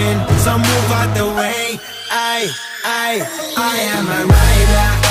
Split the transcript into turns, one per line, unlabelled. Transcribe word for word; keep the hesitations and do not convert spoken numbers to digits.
moving, so move out the way. I, I, I am a rider.